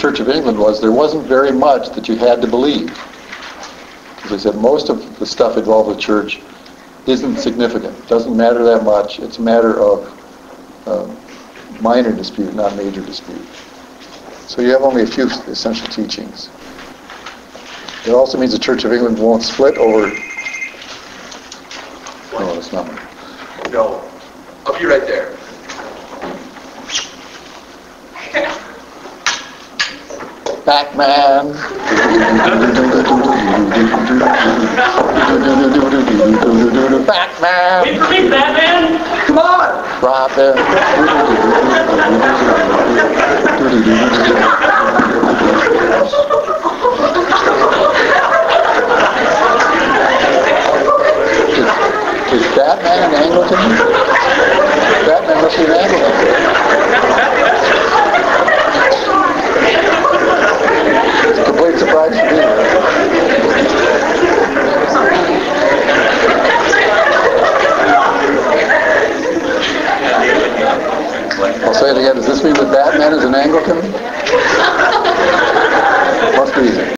Church of England was there wasn't very much that you had to believe. As I said, most of the stuff involved with church isn't significant. It doesn't matter that much. It's a matter of minor dispute, not major dispute. So you have only a few essential teachings. It also means the Church of England won't split over... No, it's not. No. I'll be right there. Batman. Batman. Wait for me, Batman. Come on! Robin. Is Batman an Anglican? Batman must be an Anglican. It's a complete surprise for me. I'll say it again. Does this mean that Batman is an Anglican?